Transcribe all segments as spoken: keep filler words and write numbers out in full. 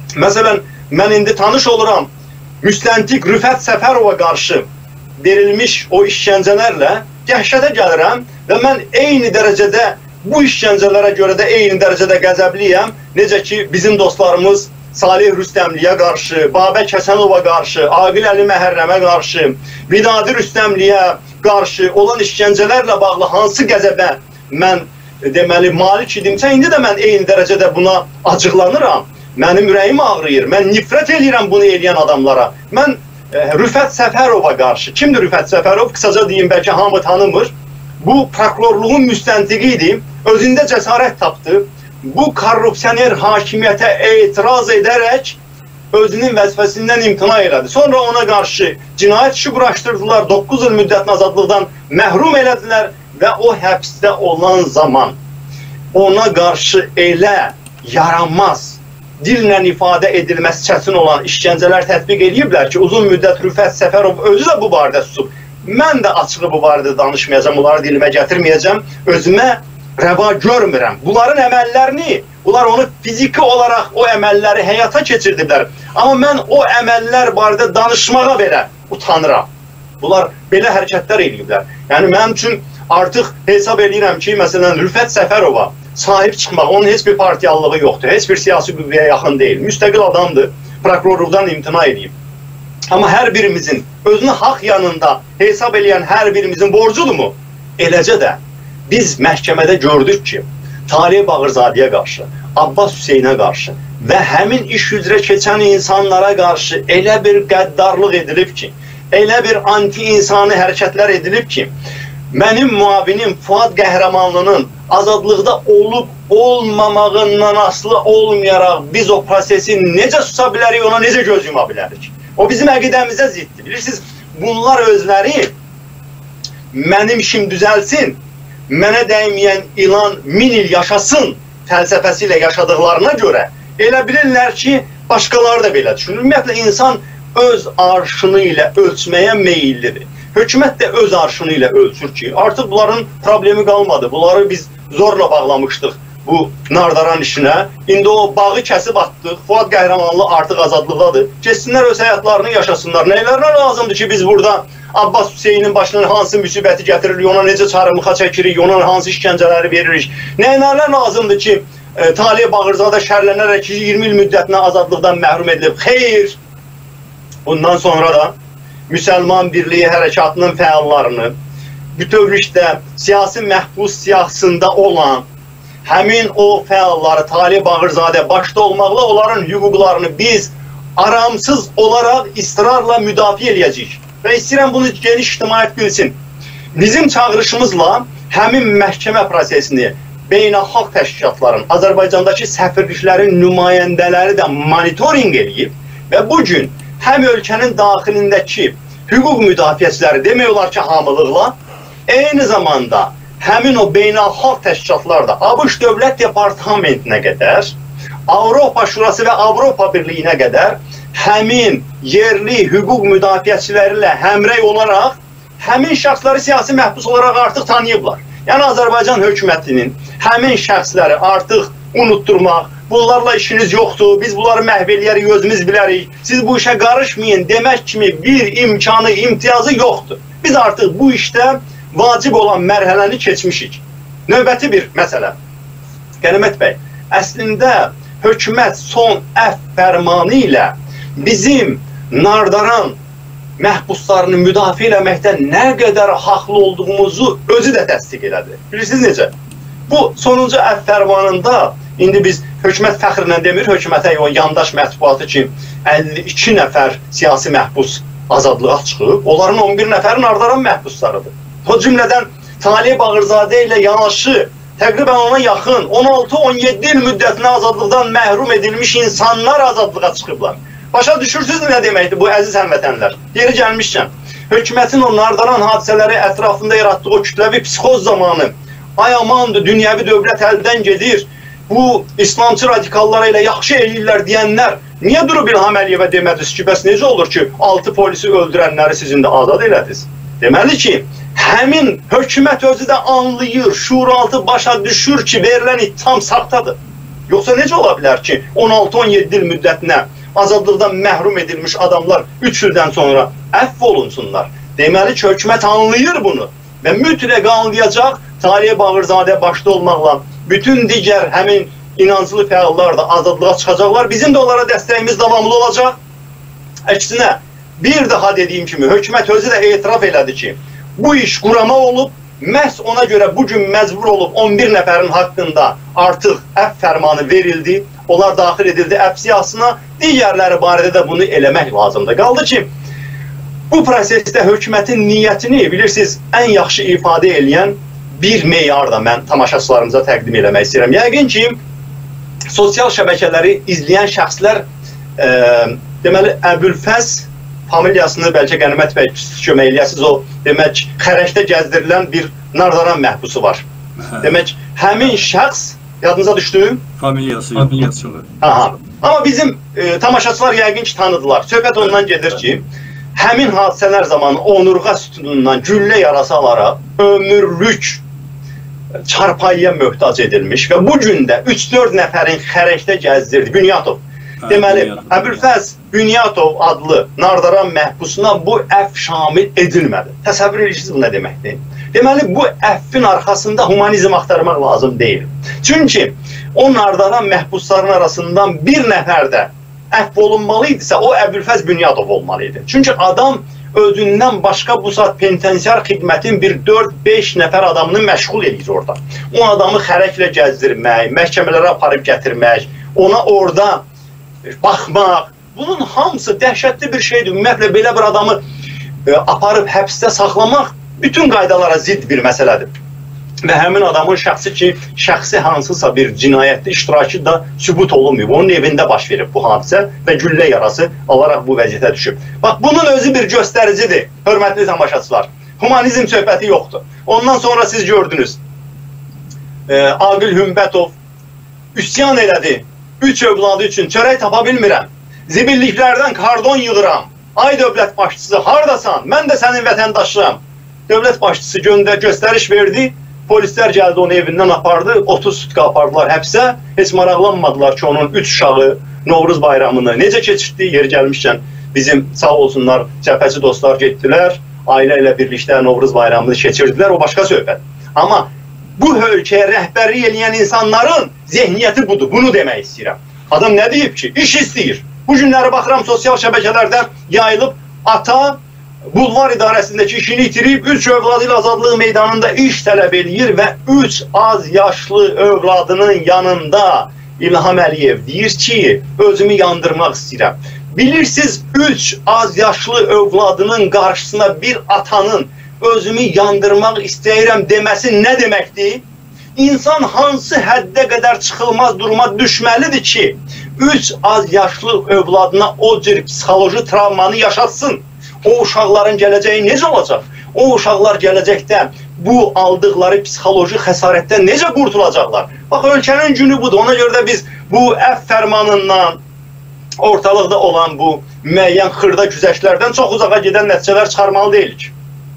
Məsələn, mən indi tanış oluram müstəntiq Rüfət Səfərova qarşı verilmiş o işgəncələrlə dəhşətə gəlirəm və mən eyni dərəcədə bu işgəncələrə görə də eyni dərəcədə qəzəbliyəm. Necə ki, bizim dostlarımız Salih Rüstəmliyə qarşı, Babək Həsənova qarşı, Aqil Əli Məhərrəmə qarşı, Vidadi Rüstəmliyə qarşı olan işgəncələrlə bağlı hansı qəzəbə mən deməli malik idimsə, indi də mən eyni dərəcədə buna acıqlanıram. Mənim ürəyim ağrıyır, mən nifrət edirəm bunu eləyən adamlara. Mən e, Rüfət Səfərova qarşı, kimdir Rüfət Səfərov? Qısaca deyim, bəlkə hamı tanımır. Bu prokurorluğun müstəntiqi idi, özündə cəsarət tapdı. Bu korrupsioner hakimiyyətə etiraz edərək özünün vəzifəsindən imtina elədi. Sonra ona qarşı cinayət işi quraşdırdılar, doqquz il müddətin azadlıqdan məhrum elədilər və o həbsdə olan zaman ona qarşı elə yaranmaz, dillə ifadə edilməsi çətin olan işgəncələr tətbiq ediblər ki, uzun müddət Rüfət Səfərov özü də bu barədə susub. Mən də açığı bu barədə danışmayacağım, bunları dilimə gətirməyəcəm, özümə rəva görmürəm. Bunların əməllərini, bunlar onu fiziki olaraq o əməlləri həyata keçirdiblər. Amma mən o əməllər barədə danışmağa belə utanıram. Bunlar belə hərəkətlər ediblər. Yəni, mənim üçün artıq hesab edirəm ki, məsələn, Rüfət Səfərova sahib çıxmaq, onun heç bir partiyallığı yoxdur, heç bir siyasi qüvvəyə yaxın deyil, müstəqil adamdır, prokurorluqdan imtina edib. Amma hər birimizin özünü haqq yanında hesab edən hər birimizin borcudurmu? Eləcə də biz məhkəmədə gördük ki, Talih Bağırzadəyə qarşı, Abbas Hüseynə qarşı və həmin iş üzrə keçən insanlara qarşı elə bir qəddarlıq edilib ki, elə bir anti-insani hərəkətlər edilib ki, mənim muavinim Fuad Qəhrəmanlının azadlıqda olub olmamağından asılı olmayaraq biz o prosesi necə susa bilərik, ona necə göz yuma bilərik? O bizim əqidəmizə ziddir. Bilirsiniz, bunlar özləri mənim işim düzəlsin, mənə dəyməyən ilan min il yaşasın fəlsəfəsi ilə yaşadıqlarına görə elə bilirlər ki, başqaları da belə düşünür. Ümumiyyətlə, insan öz arşını ilə ölçməyə meyillidir. Hökumət də öz arşını ilə ölçür ki, artıq bunların problemi qalmadı. Bunları biz zorla bağlamışdıq bu nardaran işinə. İndi o bağı kəsib atdıq. Fuad Qəhrəmanlı artıq azadlıqdadır. Keçsinlər öz həyatlarını yaşasınlar. Nəylərlə lazımdır ki, biz burada Abbas Hüseynin başına hansı müsibəti gətiririk, ona necə çarımıxa çəkirik, ona hansı işgəncələri veririk. Nəylərlə lazımdır ki, e, Talih Bağırzadə şərlənərək iyirmi il müddətinə azadlıqdan məhrum edilib. Xeyr! Bundan sonra da Müsəlman Birliyi Hərəkatının fəallarını, bütövlükdə siyasi məhbus siyasında olan həmin o fəalları, Talih Bağırzadə başda olmaqla onların hüquqlarını biz aramsız olaraq israrla müdafiə eləyəcəyik. Və istəyirəm bunu geniş ictimaiyyət bilsin. Bizim çağırışımızla həmin məhkəmə prosesini beynəlxalq təşkilatların, Azərbaycandakı səfirliklərin nümayəndələri də monitoring edib və bugün həm ölkənin daxilindəki hüquq müdafiəçiləri demək olar ki, hamılıqla, eyni zamanda həmin o beynəlxalq təşkilatlar da ABŞ Dövlət Departamentinə qədər, Avropa Şurası və Avropa Birliyinə qədər həmin yerli hüquq müdafiəçiləri ilə həmrəy olaraq həmin şəxsləri siyasi məhbus olaraq artıq tanıyıblar. Yəni, Azərbaycan hökumətinin həmin şəxsləri artıq unutturmaq, bunlarla işiniz yoxdur, biz bunları məhv eləyərik, özümüz bilərik, siz bu işə qarışmayın demək kimi bir imkanı, imtiyazı yoxdur. Biz artıq bu işdə vacib olan mərhələni keçmişik. Növbəti bir məsələ. Qənimət bəy, əslində hökumət son əfv fərmanı ilə bizim nardaran məhbuslarını müdafiə eləməkdə nə qədər haqlı olduğumuzu özü də təsdiq elədi. Bilirsiniz necə? Bu sonuncu əfv fərmanında indi biz hökumət fəxrlə demir, hökumətə o yandaş mətbuatı ki, əlli iki nəfər siyasi məhbus azadlığa çıxıb, onların on bir nəfərin nardaran məhbuslarıdır. O cümlədən Talih Bağırzadə ilə yanaşı təqribən ona yaxın on altı on yeddi il müddətinə azadlıqdan məhrum edilmiş insanlar azadlığa çıxıblar. Başa düşürsünüz nə deməkdir bu əziz həmvətənlər? Yeri gəlmişkən, hökumətin o nardaran hadisələri ətrafında yaratdığı o kütləvi psixoz zamanı ay amandır, dünyəvi dövlət əldən gedir, bu İslamçı radikallara ilə yaxşı eləyirlər deyənlər niyə durub İlham Əliyevə demədiniz ki, bəs necə olur ki, altı polisi öldürənləri sizin də azad elədiniz? Deməli ki, həmin hökumət özü də anlayır, şuuraltı başa düşür ki, verilən ittiham saxtadır. Yoxsa necə ola bilər ki, on altı on yeddi il müddətinə azadlıqdan məhrum edilmiş adamlar üç ildən sonra əfv olunsunlar? Deməli ki, hökumət anlayır bunu və mütləq anlayacaq, Talih Bağırzadə başda olmaqla bütün digər həmin inancılı fəallar da azadlığa çıxacaqlar. Bizim də onlara dəstəyimiz davamlı olacaq. Əksinə, bir daha dediyim kimi, hökumət özü də etiraf elədi ki, bu iş qurama olub, məhz ona görə bugün məcbur olub on bir nəfərin haqqında artıq əfv fərmanı verildi, onlar daxil edildi əfv siyasına, digərləri barədə də bunu eləmək lazımdır. Qaldı ki, bu prosesdə hökumətin niyyətini, bilirsiniz, ən yaxşı ifadə eləyən bir meyar da mən tamaşaçılarımıza təqdim eləmək istəyirəm. Yəqin ki, sosial şəbəkələri izləyən şəxslər, e, deməli, Əbülfəz familiyasını bəlkə Qənimət bəy kömək eləyəsiniz, o demək xərəkdə gəzdirilən bir nardaran məhbusu var. Demək, həmin şəxs, yadınıza düşdü? Familiyası, familiyasıdır. Aha. Amma bizim e, tamaşaçılar yəqin ki tanıdılar. Söhbət ondan gedir ki, həmin hadisələr zamanı onurğa sütunundan güllə yarası alaraq ömürlük çarpayıya möhtac edilmiş və bu gün də üç dörd nəfərin xərəkdə gəzdirdi. Bünyatov. Deməli, Əbülfəz Bünyatov adlı nardaran məhbusuna bu əfv şamil edilmədi. Təsəvvür edirsiniz bu nə deməkdir? Deməli, bu əfvin arxasında humanizm axtarmaq lazım deyil. Çünki o nardaran məhbusların arasından bir nəfər də əfv olunmalı idisə, o Əbülfəz Bünyatov olmalı idi. Çünki adam özündən başqa bu saat penitensiar xidmətin bir dörd beş nəfər adamını məşğul edir orada. O adamı xərəklə gəzdirmək, məhkəmələrə aparıb gətirmək, ona orada baxmaq, bunun hamısı dəhşətli bir şeydir. Ümumiyyətlə, belə bir adamı e, aparıb həbsdə saxlamaq bütün qaydalara zidd bir məsələdir. Və həmin adamın şəxsi ki, şəxsi hansısa bir cinayətli iştirakı da sübut olunmuyor. Onun evində baş verib bu hadisə və güllə yarası alaraq bu vəziyyətə düşüb. Bax, bunun özü bir göstəricidir, hörmətli tamaşaçılar. Humanizm söhbəti yoxdur. Ondan sonra siz gördünüz, e, Aqil Hümbətov üsyan elədi. Üç övladı üçün çörək tapa bilmirəm. Zibilliklərdən kardon yığıram. Ay dövlət başçısı, hardasan? Mən də sənin vətəndaşıyam. Dövlət başçısı göndə göstəriş verdi. Polislər gəldi, onu evindən apardı. otuz sutka apardılar həbsə. Heç maraqlanmadılar ki, onun üç uşağı Novruz bayramını necə keçirdi? Yeri gəlmişkən bizim sağ olsunlar, cəbhəçi dostlar getdilər. Ailə ilə birlikdə Novruz bayramını keçirdilər. O başqa söhbət. Amma bu ölkəyə rəhbərlik eləyən insanların zehniyyəti budur. Bunu demək istəyirəm. Adam nə deyib ki? İş istəyir. Bu günləri baxıram sosial şəbəkələrdə yayılıb, ata bulvar idarəsindəki işini itirib, üç övladı ilə azadlıq meydanında iş tələb eləyir və üç az yaşlı övladının yanında İlham Əliyev deyir ki, özümü yandırmaq istəyirəm. Bilirsiniz, üç az yaşlı övladının qarşısına bir atanın özümü yandırmaq istəyirəm deməsi nə deməkdir? İnsan hansı həddə qədər çıxılmaz duruma düşməlidir ki, üç az yaşlı övladına o cür psixoloji travmanı yaşatsın? O uşaqların gələcəyi necə olacaq? O uşaqlar gələcəkdə bu aldıqları psixoloji xəsarətdən necə qurtulacaqlar? Bax, ölkənin günü budur. Ona görə də biz bu əfv fərmanından, ortalıqda olan bu müəyyən xırda güzəştlərdən çox uzağa gedən nəticələr çıxarmalı deyilik.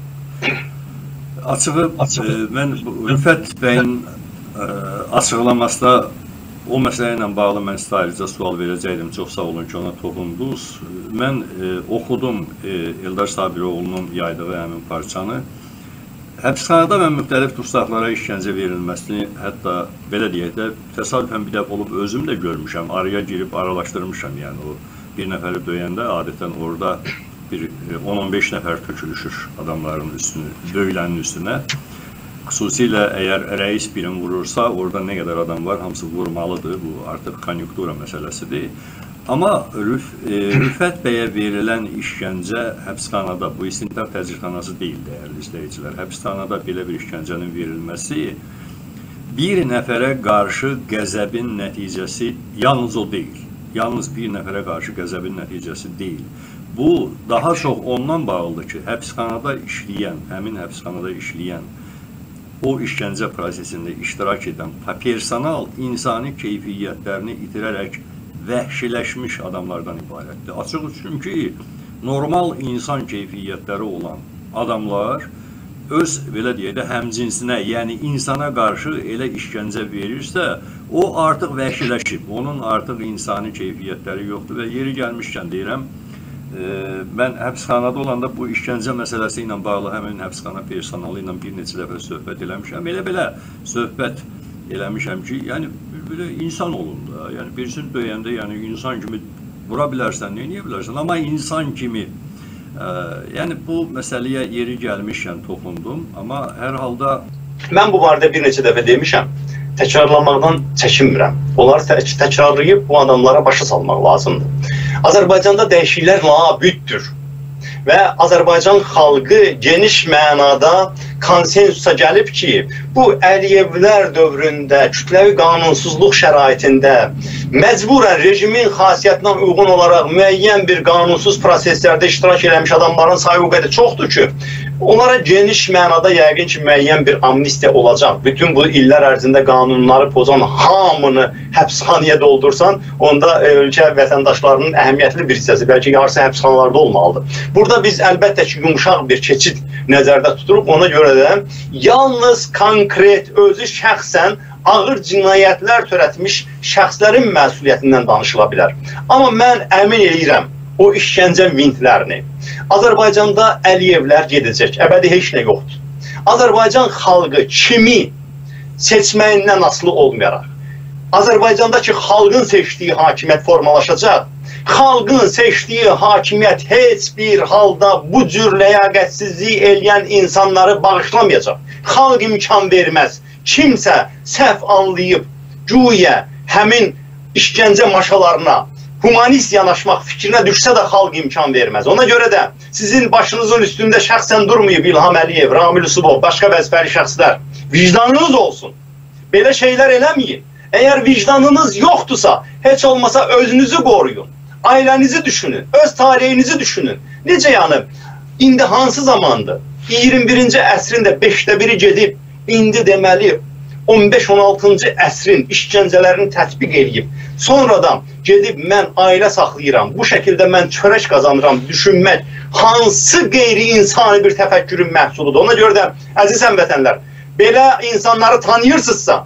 Açığı, e, mən Rüfət bəyin e, açıqlamasında o məsələ ilə bağlı mən sizə ayrıca sual verəcəkdim. Çox sağ olun ki, ona toxundunuz. Mən e, oxudum e, Eldar Sabiroğlu'nun yaydığı həmin parçanı. Həbsxanada və müxtəlif tutsaqlara işgəncə verilməsini, hətta belə deyək də, təsadüfən bir dəfə olub özüm də görmüşəm, araya girib aralaşdırmışam. Yəni o bir nəfəri döyəndə adətən orada bir on on beş nəfər tökülüşür adamların üstünü, döyülənin üstünə. Xüsusilə əgər rəis birini vurursa, orada nə qədər adam var, hamısı vurmalıdır. Bu artıq konjunktura məsələsidir. Amma Rüf, e, Rüfət bəyə verilən işgəncə həbsxanada, bu istintaq təcridxanası deyil, dəyərli izləyicilər. Həbsxanada belə bir işgəncənin verilməsi bir nəfərə qarşı qəzəbin nəticəsi yalnız o deyil. Yalnız bir nəfərə qarşı qəzəbin nəticəsi deyil. Bu daha çox ondan bağlıdır ki, həbsxanada işləyən, həmin həbsxanada işləyən, o işgəncə prosesində iştirak edən personal insani keyfiyyətlərini itirərək vəhşiləşmiş adamlardan ibarətdir. Açıq çünki normal insan keyfiyyətləri olan adamlar öz belə deyək də həmcinsinə, yəni insana qarşı elə işgəncə verirsə, o artıq vəhşiləşib. Onun artıq insani keyfiyyətləri yoxdur və yeri gəlmişkən deyirəm, e, mən həbsxanada olanda bu işgəncə məsələsi ilə bağlı həmin həbsxana personalı ilə bir neçə dəfə söhbət eləmişəm. Elə-belə söhbət eləmişəm ki, yəni belə insan olun da, yəni birisini döyəndə, yəni insan kimi vura bilərsən, neyniyə bilərsən, amma insan kimi. Ə, yəni bu məsələyə yeri gəlmişkən toxundum, amma hər halda... Mən bu barədə bir neçə dəfə demişəm, təkrarlamaqdan çəkinmirəm. Onları tək təkrarlayıb bu adamlara başa salmaq lazımdır. Azərbaycanda dəyişikliklər labüddür və Azərbaycan xalqı geniş mənada konsensusa gəlib ki, bu Əliyevlər dövründə, kütləvi qanunsuzluq şəraitində məcburən rejimin xasiyyətinə uyğun olaraq müəyyən bir qanunsuz proseslərdə iştirak eləmiş adamların sayı o qədər çoxdur ki, onlara geniş mənada yəqin ki, müəyyən bir amnistiya olacaq. Bütün bu illər ərzində qanunları pozan hamını həbsxanaya doldursan, onda ölkə vətəndaşlarının əhəmiyyətli bir hissəsi, bəlkə yarısı həbsxanalarda olmalıdır. Burada biz əlbəttə ki, yumuşaq bir keçid nəzərdə tuturuq, ona görə də yalnız konkret, özü şəxsən ağır cinayətlər törətmiş şəxslərin məsuliyyətindən danışıla bilər. Amma mən əmin edirəm, o işgəncə vintlərini Azərbaycanda Əliyevlər gedəcək, əbədi heç nə yoxdur. Azərbaycan xalqı kimi seçməyindən asılı olmayaraq, Azərbaycandakı xalqın seçdiyi hakimiyyət formalaşacaq. Xalqın seçdiyi hakimiyyət heç bir halda bu cür ləyaqətsizlik eləyən insanları bağışlamayacaq. Xalq imkan verməz. Kimsə səhv anlayıb, güya həmin işgəncə maşalarına humanist yanaşmaq fikrinə düşsə də xalq imkan verməz. Ona görə də sizin başınızın üstündə şəxsən durmayıb İlham Əliyev, Ramil Usubov, başqa vəzifəli şəxslər. Vicdanınız olsun. Belə şeylər eləməyin. Əgər vicdanınız yoxdursa, heç olmasa özünüzü qoruyun. Ailənizi düşünün, öz tarihinizi düşünün. Necə yəni, indi hansı zamandır? iyirmi birinci əsrin də beşdə biri gedib, indi deməli on beş on altıncı əsrin işgəncələrini tətbiq edib, sonradan gedib mən ailə saxlayıram, bu şəkildə mən çörək qazanıram, düşünmək hansı qeyri-insani bir təfəkkürün məhsuludur. Ona görə də, əziz həmvətənlər, belə insanları tanıyırsınızsa,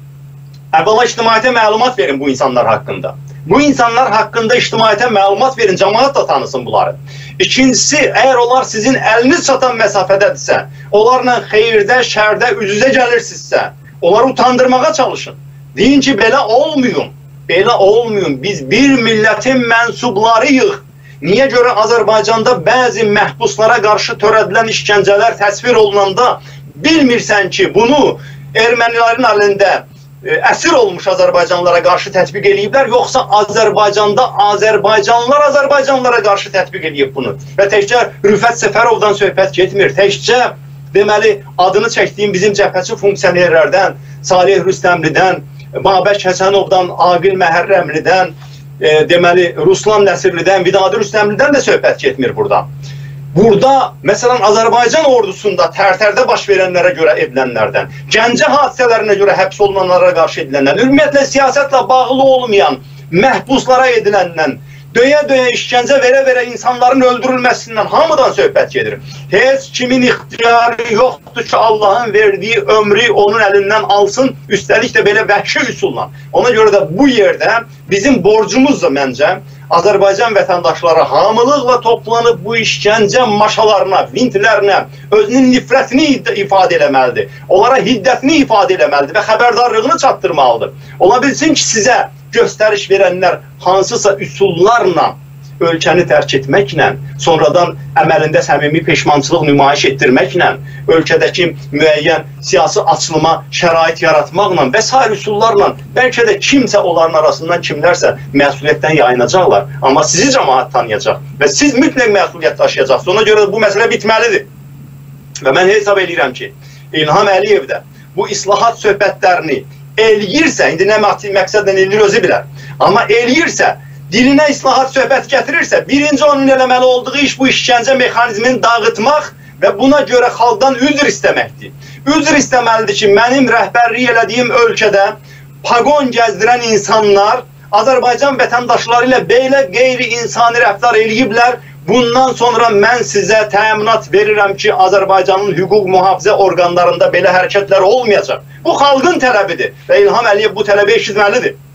əvvəla ictimaiyyətə məlumat verin bu insanlar haqqında. Bu insanlar haqqında ictimaiyyətə məlumat verin, cəmaət da tanısın bunları. İkincisi, əgər onlar sizin əliniz çatan məsafədədirsə, onlarla xeyirdə, şərdə, üz-üzə gəlirsinizsə, onları utandırmağa çalışın. Deyin ki, belə olmayın, belə olmayın. Biz bir millətin mənsublarıyıq. Niyə görə Azərbaycanda bəzi məhbuslara qarşı törədilən işgəncələr təsvir olunanda bilmirsən ki, bunu ermənilərin əlində əsir olmuş Azərbaycanlılara qarşı tətbiq ediblər, yoxsa Azərbaycanda Azərbaycanlılar Azərbaycanlılara qarşı tətbiq edib bunu. Və təkcə Rüfət Səfərovdan söhbət getmir, təkcə deməli adını çəkdiyim bizim cəbhəçi funksionerlərdən, Salih Rüstəmlidən, Babək Həsənovdan, Aqil Məhərrəmlidən, e, deməli Ruslan Nəsirlidən, Vidadi Rüstəmlidən də söhbət getmir burada. Burada, məsələn, Azərbaycan ordusunda tərtərdə baş verənlərə görə edilənlərdən, Gəncə hadisələrinə görə həbs olunanlara qarşı edilənlərdən, ümumiyyətlə siyasətlə bağlı olmayan məhbuslara ediləndən, döyə-döyə işgəncə verə-verə insanların öldürülməsindən hamıdan söhbət gedir. Heç kimin ixtiyarı yoxdur ki, Allahın verdiyi ömrü onun əlindən alsın, üstəlik də belə vəhşi üsulla. Ona görə də bu yerdə bizim borcumuzdur məncə, Azərbaycan vətəndaşları hamılıqla toplanıb bu işgəncə maşalarına, vintlərinə özünün nifrətini ifadə eləməlidir. Onlara hiddətini ifadə eləməlidir və xəbərdarlığını çatdırmalıdır. Ola bilsin ki, sizə göstəriş verənlər hansısa üsullarla ölkəni tərk etməklə, sonradan əməlində səmimi peşmançılıq nümayiş etdirməklə, ölkədəki müəyyən siyasi açılıma şərait yaratmaqla və sair üsullarla bəlkə də kimsə onların arasından kimlərsə məsuliyyətdən yayınacaqlar. Amma sizi cəmaət tanıyacaq və siz mütləq məsuliyyət daşıyacaqsınız. Ona görə bu məsələ bitməlidir. Və mən hesab edirəm ki, İlham Əliyev də bu islahat söhbətlərini eləyirsə, indi nə məqsədlə eləyir özü bilər, amma eləyirsə, dilinə islahat söhbət gətirirsə, birinci onun eləməli olduğu iş bu işgəncə mexanizmini dağıtmaq və buna görə xalqdan üzr istəməkdir. Üzr istəməlidir ki, mənim rəhbərlik elədiyim ölkədə pagon gəzdirən insanlar Azərbaycan vətəndaşları ilə belə qeyri-insani rəftar eləyiblər. Bundan sonra mən sizə təminat verirəm ki, Azərbaycanın hüquq mühafizə orqanlarında belə hərəkətlər olmayacaq. Bu xalqın tələbidir və İlham Əliyev bu tələbi eşitməlidir.